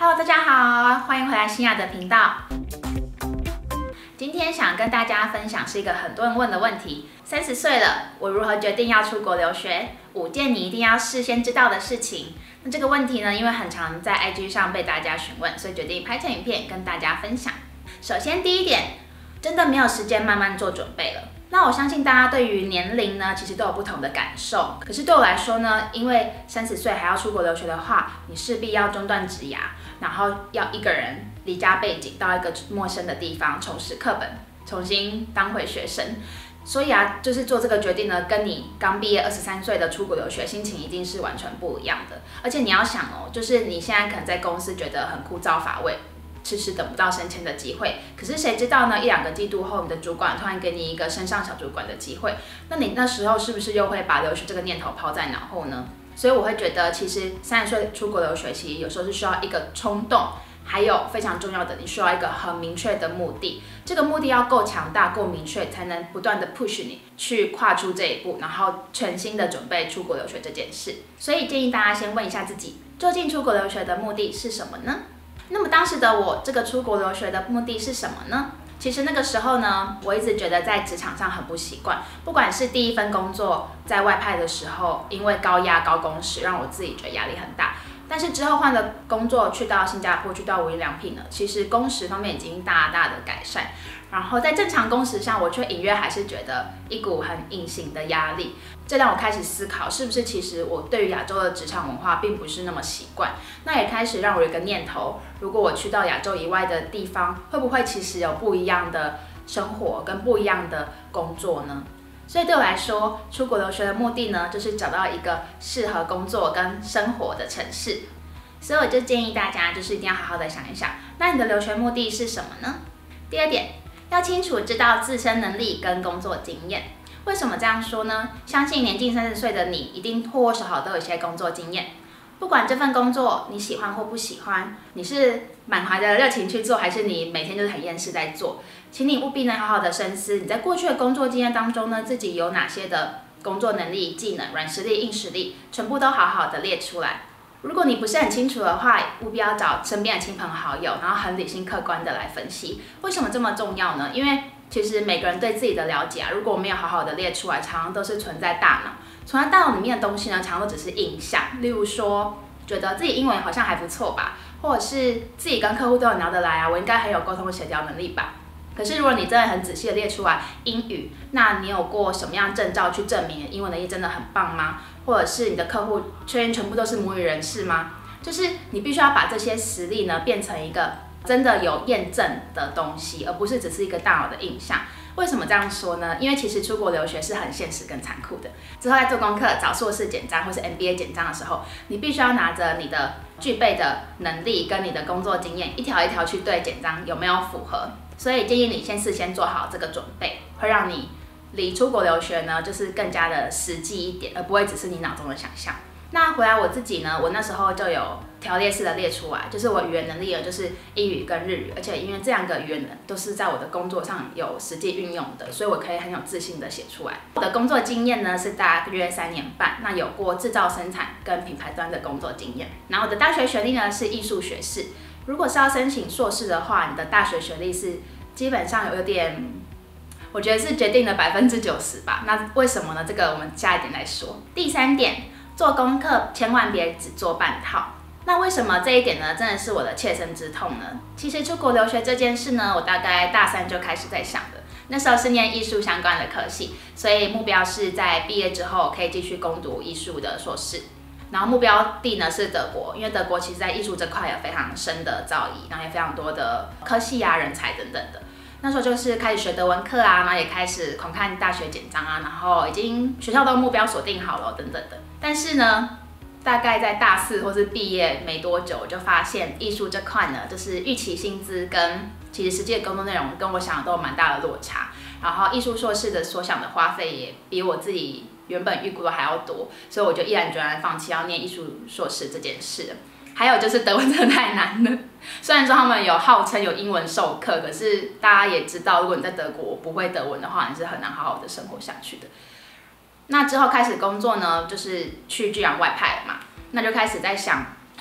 Hello， 大家好，欢迎回来新雅的频道。今天想跟大家分享是一个很多人问的问题：30岁了，我如何决定要出国留学？5件你一定要事先知道的事情。那这个问题呢，因为很常在 IG 上被大家询问，所以决定拍成影片跟大家分享。首先第一点，真的没有时间慢慢做准备了。那我相信大家对于年龄呢，其实都有不同的感受。可是对我来说呢，因为30岁还要出国留学的话，你势必要中断职涯，然后要一个人离家背井到一个陌生的地方重拾课本，重新当回学生。所以啊，就是做这个决定呢，跟你刚毕业23岁的出国留学，心情一定是完全不一样的。而且你要想哦，就是你现在可能在公司觉得很枯燥乏味，迟迟等不到升迁的机会，可是谁知道呢？1-2个季度后，你的主管突然给你一个升上小主管的机会，那你那时候是不是又会把留学这个念头抛在脑后呢？所以我会觉得，其实30岁出国留学，其实有时候是需要一个冲动，还有非常重要的，你需要一个很明确的目的。这个目的要够强大、够明确，才能不断的 push 你去跨出这一步，然后全心的准备出国留学这件事。所以建议大家先问一下自己，究竟出国留学的目的是什么呢？那么当时的我，这个出国留学的目的是什么呢？其实那个时候呢，我一直觉得在职场上很不习惯，不管是第一份工作在外派的时候，因为高压高工时，让我自己觉得压力很大。但是之后换了工作，去到新加坡，去到无印良品了，其实工时方面已经大大的改善。然后在正常工时上，我却隐约还是觉得一股很隐形的压力。这让我开始思考，是不是其实我对于亚洲的职场文化并不是那么习惯。那也开始让我有一个念头，如果我去到亚洲以外的地方，会不会其实有不一样的生活跟不一样的工作呢？所以对我来说，出国留学的目的呢，就是找到一个适合工作跟生活的城市。所以我就建议大家，就是一定要好好的想一想，那你的留学目的是什么呢？第二点，要清楚知道自身能力跟工作经验。为什么这样说呢？相信年近30岁的你，一定或多或少都有一些工作经验。不管这份工作你喜欢或不喜欢，你是满怀着热情去做，还是你每天就是很厌世在做，请你务必能好好的深思，你在过去的工作经验当中呢，自己有哪些的工作能力、技能、软实力、硬实力，全部都好好的列出来。如果你不是很清楚的话，务必要找身边的亲朋好友，然后很理性客观的来分析。为什么这么重要呢？因为其实每个人对自己的了解啊，如果没有好好的列出来，常常都是存在大脑。存在大脑里面的东西呢，常常都只是印象。例如说，觉得自己英文好像还不错吧，或者是自己跟客户都很聊得来啊，我应该很有沟通协调能力吧。可是如果你真的很仔细的列出来英语，那你有过什么样证照去证明你的英文能力真的很棒吗？或者是你的客户确认全部都是母语人士吗？就是你必须要把这些实力呢变成一个真的有验证的东西，而不是只是一个大脑的印象。为什么这样说呢？因为其实出国留学是很现实跟残酷的。之后在做功课找硕士简章或是 MBA 简章的时候，你必须要拿着你的具备的能力跟你的工作经验，一条一条去对简章有没有符合。所以建议你事先做好这个准备，会让你离出国留学呢就是更加的实际一点，而不会只是你脑中的想象。那回来我自己呢，我那时候就有条列式的列出来，就是我语言能力呢就是英语跟日语，而且因为这2个语言都是在我的工作上有实际运用的，所以我可以很有自信的写出来。我的工作经验呢是大约3年半，那有过制造生产跟品牌端的工作经验。然后我的大学学历呢是艺术学士，如果是要申请硕士的话，你的大学学历是基本上有点，我觉得是决定了90%吧。那为什么呢？这个我们下一点再说。第3点，做功课千万别只做半套。那为什么这一点呢？真的是我的切身之痛呢？其实出国留学这件事呢，我大概大3就开始在想的。那时候是念艺术相关的科系，所以目标是在毕业之后可以继续攻读艺术的硕士。然后目标地呢是德国，因为德国其实在艺术这块有非常深的造诣，然后也非常多的科系啊、人才等等的。那时候就是开始学德文课啊，然后也开始狂看大学简章啊，然后已经学校都目标锁定好了等等的。但是呢，大概在大4或是毕业没多久，我就发现艺术这块呢，就是预期薪资跟其实实际的工作内容跟我想的都有蛮大的落差。然后艺术硕士的所想的花费也比我自己原本预估的还要多，所以我就毅然决然放弃要念艺术硕士这件事。还有就是德文真的太难了，虽然说他们有号称有英文授课，可是大家也知道，如果你在德国不会德文的话，你是很难好好的生活下去的。那之后开始工作呢，就是去居然外派了嘛，那就开始在想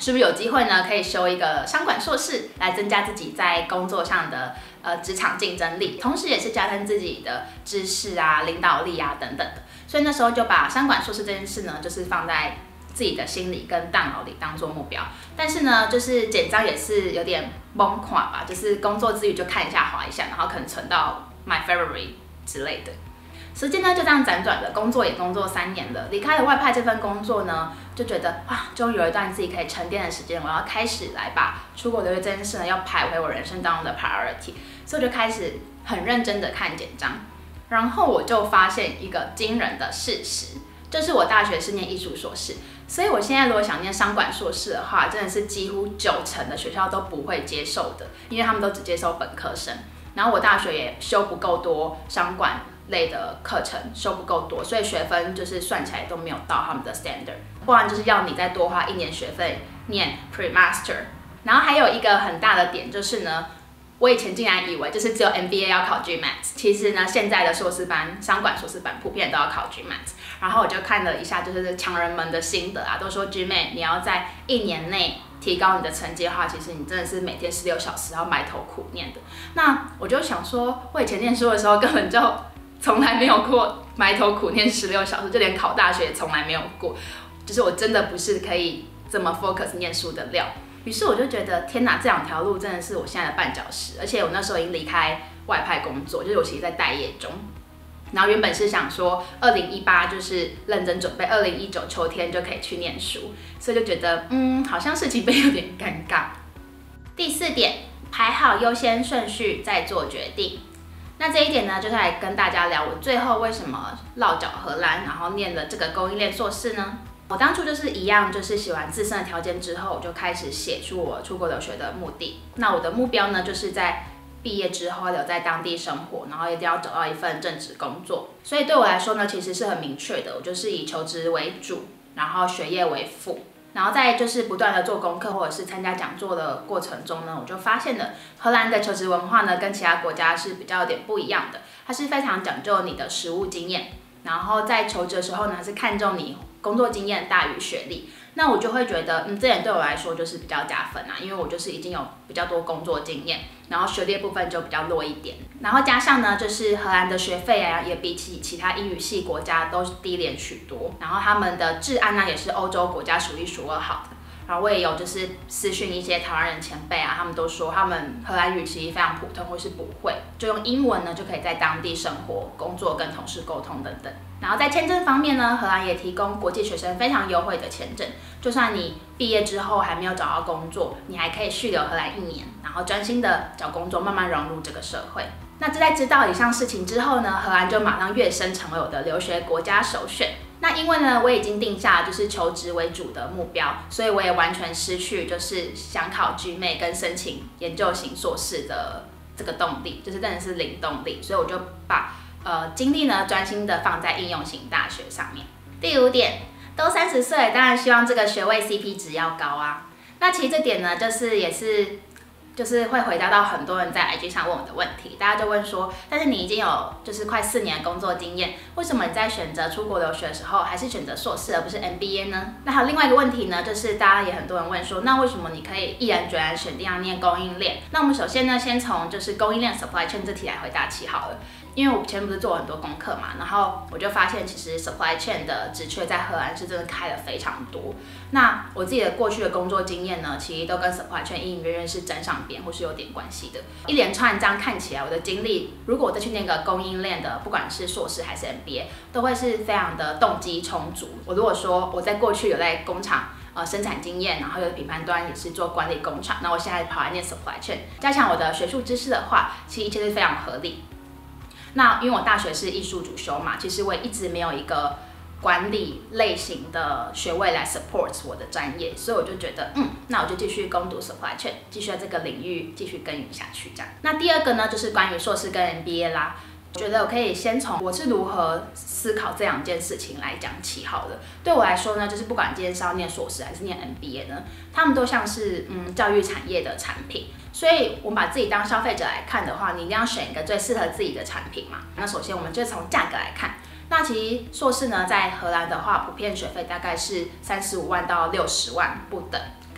是不是有机会呢可以修一个商管硕士，来增加自己在工作上的职场竞争力，同时也是加深自己的知识啊、领导力啊等等的。所以那时候就把商管硕士这件事呢，就是放在自己的心里跟大脑里当做目标。但是呢，就是简章也是有点崩溃吧，就是工作之余就看一下、滑一下，然后可能存到 my favorite 之类的。时间呢就这样辗转的，工作也工作3年了。离开了外派这份工作呢，就觉得哇，终于有一段自己可以沉淀的时间，我要开始来把出国留学这件事呢，要排回我人生当中的 priority。所以我就开始很认真的看简章，然后我就发现一个惊人的事实，就是我大学是念艺术硕士，所以我现在如果想念商管硕士的话，真的是几乎90%的学校都不会接受的，因为他们都只接受本科生。然后我大学也修不够多商管类的课程，修不够多，所以学分就是算起来都没有到他们的 standard， 不然就是要你再多花1年学费念 pre-master。然后还有一个很大的点就是呢，我以前竟然以为就是只有 MBA 要考 GMAT， 其实呢现在的硕士班、商管硕士班普遍都要考 GMAT。然后我就看了一下，就是强人们的心得啊，都说 GMAT 你要在1年内提高你的成绩的话，其实你真的是每天16小时要埋头苦念的。那我就想说，我以前念书的时候根本就从来没有过埋头苦念16小时，就连考大学也从来没有过。就是我真的不是可以这么 focus 念书的料。于是我就觉得，天哪，这2条路真的是我现在的绊脚石。而且我那时候已经离开外派工作，就是我其实在待业中。然后原本是想说，2018就是认真准备，2019秋天就可以去念书，所以就觉得，好像事情变有点尴尬。第4点，排好优先顺序再做决定。那这一点呢，就是来跟大家聊我最后为什么落脚荷兰，然后念了这个供应链硕士呢？我当初就是一样，就是写完自身的条件之后，我就开始写出我出国留学的目的。那我的目标呢，就是在毕业之后留在当地生活，然后一定要找到一份正职工作。所以对我来说呢，其实是很明确的，我就是以求职为主，然后学业为辅。然后在就是不断的做功课或者是参加讲座的过程中呢，我就发现了荷兰的求职文化呢跟其他国家是比较有点不一样的，它是非常讲究你的实务经验，然后在求职的时候呢是看重你工作经验大于学历。那我就会觉得，这点对我来说就是比较加分啊，因为我就是已经有比较多工作经验，然后学历部分就比较弱一点，然后加上呢，就是荷兰的学费啊，也比起其他英语系国家都低廉许多，然后他们的治安呢也是欧洲国家数1数2好的。然后我也有就是私讯一些台湾人前辈啊，他们都说他们荷兰语其实非常普通或是不会，就用英文呢就可以在当地生活、工作、跟同事沟通等等。然后在签证方面呢，荷兰也提供国际学生非常优惠的签证，就算你毕业之后还没有找到工作，你还可以续留荷兰1年，然后专心的找工作，慢慢融入这个社会。那在知道以上事情之后呢，荷兰就马上跃升成为我的留学国家首选。那因为呢，我已经定下就是求职为主的目标，所以我也完全失去就是想考 GMAT 跟申请研究型硕士的这个动力，就是真的是零动力，所以我就把精力呢专心的放在应用型大学上面。第5点，都30岁，当然希望这个学位 CP 值要高啊。那其实这点呢，就是会回答到很多人在 IG 上问我的问题，大家就问说，但是你已经有就是快4年的工作经验，为什么你在选择出国留学的时候还是选择硕士而不是 MBA 呢？那还有另外一个问题呢，就是大家也很多人问说，那为什么你可以毅然决然选定要念供应链？那我们首先呢，先从就是供应链 supply chain 这题来回答起好了。因为我前面不是做了很多功课嘛，然后我就发现其实 supply chain 的职缺在荷兰是真的开了非常多。那我自己的过去的工作经验呢，其实都跟 supply chain 隐隐约约是沾上边或是有点关系的。一连串这样看起来，我的经历，如果我再去念个供应链的，不管是硕士还是 MBA， 都会是非常的动机充足。我如果说我在过去有在工厂生产经验，然后有的品牌端也是做管理工厂，那我现在跑来念 supply chain， 加强我的学术知识的话，其实一切是非常合理。那因为我大学是艺术主修嘛，其实我也一直没有一个管理类型的学位来 support 我的专业，所以我就觉得，那我就继续攻读 supply chain， 继续在这个领域继续耕耘下去这样。那第2个呢，就是关于硕士跟 MBA 啦。我觉得我可以先从我是如何思考这2件事情来讲起好了。对我来说呢，就是不管今天是要念硕士还是念 MBA 呢，他们都像是教育产业的产品。所以我们把自己当消费者来看的话，你一定要选一个最适合自己的产品嘛。那首先我们就从价格来看。那其实硕士呢，在荷兰的话，普遍学费大概是35万到60万不等。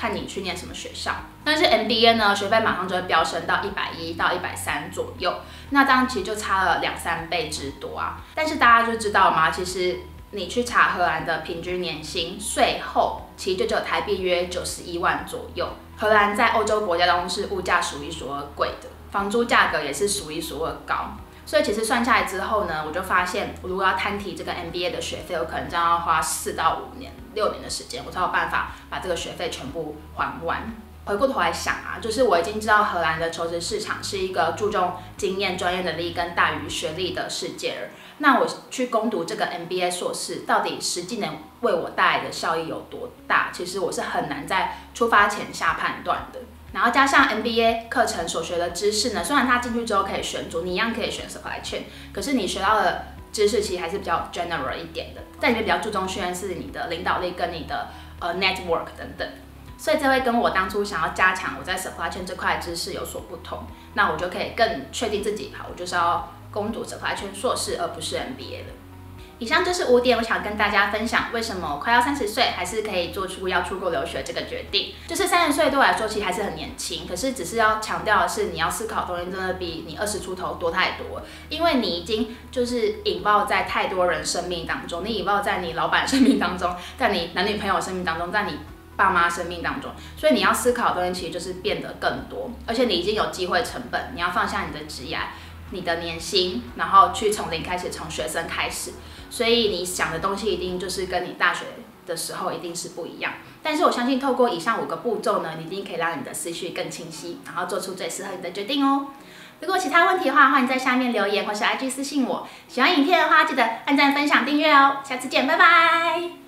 看你去念什么学校。但是 MBA 呢，学费马上就会飙升到110到130左右，那这样其实就差了2-3倍之多啊。但是大家就知道吗？其实你去查荷兰的平均年薪税后，其实就只有台币约91万左右。荷兰在欧洲国家当中是物价数一数二贵的，房租价格也是数一数二高。所以其实算下来之后呢，我就发现，我如果要摊提这个 MBA 的学费，我可能这样要花4到5年、6年的时间，我才有办法把这个学费全部还完。回过头来想啊，就是我已经知道荷兰的求职市场是一个注重经验、专业能力跟大于学历的世界了。那我去攻读这个 MBA 硕士，到底实际能为我带来的效益有多大？其实我是很难在出发前下判断的。然后加上 MBA 课程所学的知识呢，虽然它进去之后可以选组，你一样可以选 supply chain， 可是你学到的知识其实还是比较 general 一点的，在里面比较注重训练是你的领导力跟你的network 等等。所以这会跟我当初想要加强我在 supply chain 这块知识有所不同，那我就可以更确定自己，好，我就是要攻读 supply chain 硕士，而不是 MBA 了。以上就是5点，我想跟大家分享为什么我快要30岁还是可以做出要出国留学这个决定。就是30岁对我来说其实还是很年轻，可是只是要强调的是，你要思考的东西真的比你20出头多太多了，因为你已经就是引爆在太多人生命当中，你引爆在你老板生命当中，在你男女朋友生命当中，在你爸妈生命当中，所以你要思考的东西其实就是变得更多，而且你已经有机会成本，你要放下你的职业、你的年薪，然后去从零开始，从学生开始，所以你想的东西一定就是跟你大学的时候一定是不一样。但是我相信透过以上5个步骤呢，你一定可以让你的思绪更清晰，然后做出最适合你的决定哦。如果有其他问题的话，欢迎在下面留言或是 IG 私信我。喜欢影片的话，记得按赞、分享、订阅哦。下次见，拜拜。